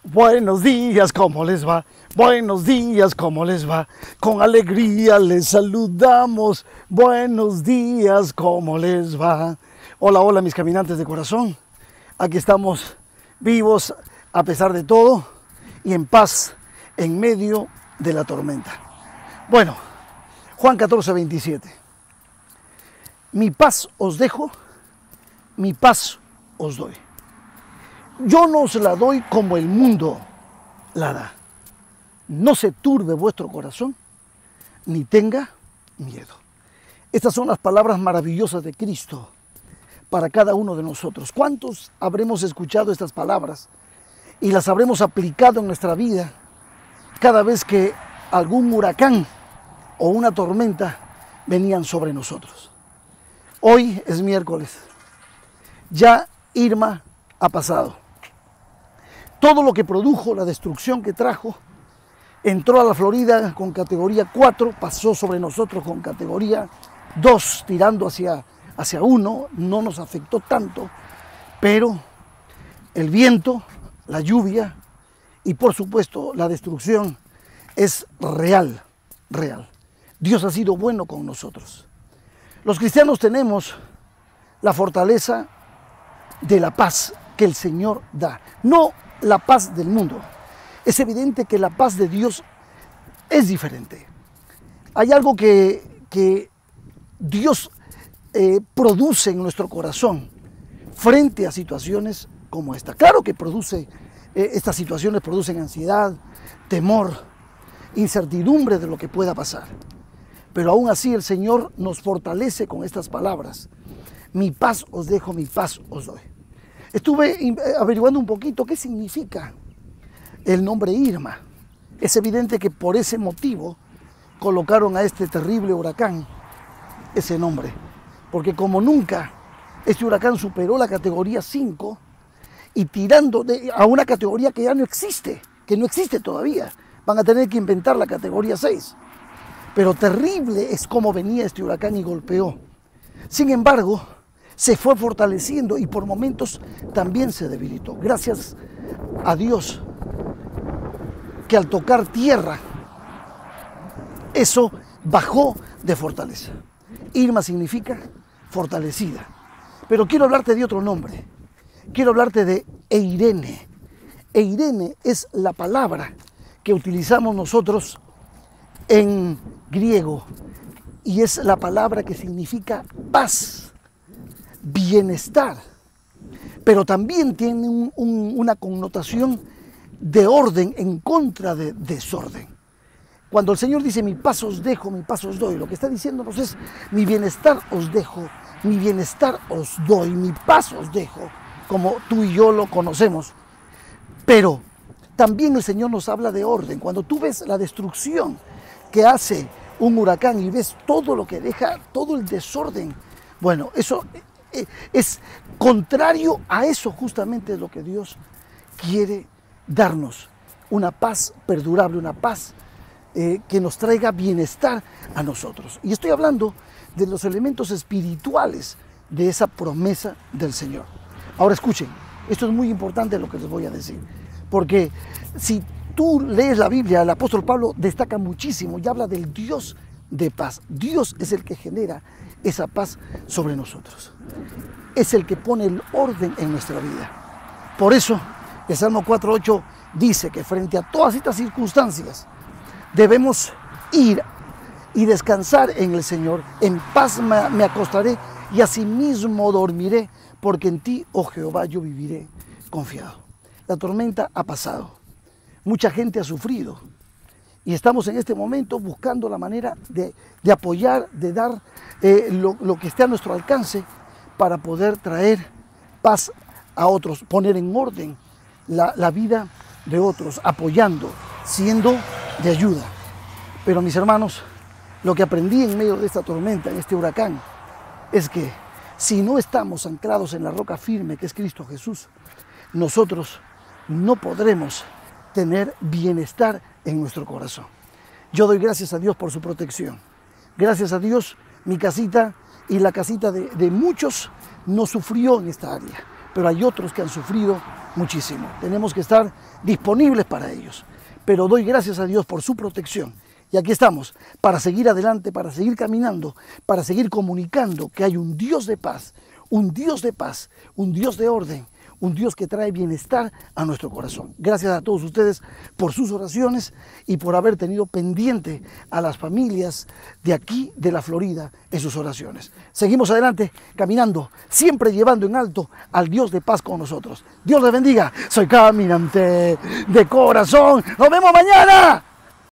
Buenos días, ¿cómo les va? Buenos días, ¿cómo les va? Con alegría les saludamos. Buenos días, ¿cómo les va? Hola, hola, mis caminantes de corazón. Aquí estamos vivos a pesar de todo y en paz en medio de la tormenta. Bueno, Juan 14:27. Mi paz os dejo, mi paz os doy. Yo no os la doy como el mundo la da. No se turbe vuestro corazón, ni tenga miedo. Estas son las palabras maravillosas de Cristo para cada uno de nosotros. ¿Cuántos habremos escuchado estas palabras y las habremos aplicado en nuestra vida cada vez que algún huracán o una tormenta venían sobre nosotros? Hoy es miércoles. Ya Irma ha pasado. Todo lo que produjo, la destrucción que trajo, entró a la Florida con categoría 4, pasó sobre nosotros con categoría 2, tirando hacia 1, no nos afectó tanto, pero el viento, la lluvia y por supuesto la destrucción es real. Dios ha sido bueno con nosotros. Los cristianos tenemos la fortaleza de la paz que el Señor da, no la paz del mundo. Es evidente que la paz de Dios es diferente. Hay algo que Dios produce en nuestro corazón frente a situaciones como esta. Claro que estas situaciones producen ansiedad, temor, incertidumbre de lo que pueda pasar. Pero aún así el Señor nos fortalece con estas palabras. Mi paz os dejo, mi paz os doy. Estuve averiguando un poquito qué significa el nombre Irma. Es evidente que por ese motivo colocaron a este terrible huracán ese nombre. Porque como nunca este huracán superó la categoría 5 y tirando a una categoría que ya no existe, todavía. Van a tener que inventar la categoría 6. Pero terrible es cómo venía este huracán y golpeó. Sin embargo, se fue fortaleciendo y por momentos también se debilitó. Gracias a Dios que al tocar tierra, eso bajó de fortaleza. Irma significa fortalecida. Pero quiero hablarte de otro nombre. Quiero hablarte de Eirene. Eirene es la palabra que utilizamos nosotros en griego y es la palabra que significa paz, bienestar, pero también tiene una connotación de orden en contra de desorden. Cuando el Señor dice mi paz os dejo, mi paz os doy, lo que está diciéndonos es mi bienestar os dejo, mi bienestar os doy, mi paz os dejo, como tú y yo lo conocemos. Pero también el Señor nos habla de orden. Cuando tú ves la destrucción que hace un huracán y ves todo lo que deja, todo el desorden, bueno, eso es contrario a eso, justamente es lo que Dios quiere darnos, una paz perdurable, una paz que nos traiga bienestar a nosotros. Y estoy hablando de los elementos espirituales de esa promesa del Señor. Ahora escuchen, esto es muy importante lo que les voy a decir, porque si tú lees la Biblia, el apóstol Pablo destaca muchísimo y habla del Dios de paz. Dios es el que genera esa paz sobre nosotros. Es el que pone el orden en nuestra vida. Por eso, el Salmo 4:8 dice que frente a todas estas circunstancias debemos ir y descansar en el Señor. En paz me acostaré y asimismo dormiré, porque en ti, oh Jehová, yo viviré confiado. La tormenta ha pasado. Mucha gente ha sufrido. Y estamos en este momento buscando la manera de apoyar, de dar lo que esté a nuestro alcance para poder traer paz a otros, poner en orden la vida de otros, apoyando, siendo de ayuda. Pero mis hermanos, lo que aprendí en medio de esta tormenta, en este huracán, es que si no estamos anclados en la roca firme que es Cristo Jesús, nosotros no podremos tener bienestar en nuestro corazón. Yo doy gracias a Dios por su protección. Gracias a Dios, mi casita y la casita de muchos no sufrió en esta área, pero hay otros que han sufrido muchísimo. Tenemos que estar disponibles para ellos. Pero doy gracias a Dios por su protección. Y aquí estamos, para seguir adelante, para seguir caminando, para seguir comunicando que hay un Dios de paz, un Dios de paz, un Dios de orden, un Dios que trae bienestar a nuestro corazón. Gracias a todos ustedes por sus oraciones y por haber tenido pendiente a las familias de aquí, de la Florida, en sus oraciones. Seguimos adelante, caminando, siempre llevando en alto al Dios de paz con nosotros. Dios les bendiga. Soy caminante de corazón. ¡Nos vemos mañana!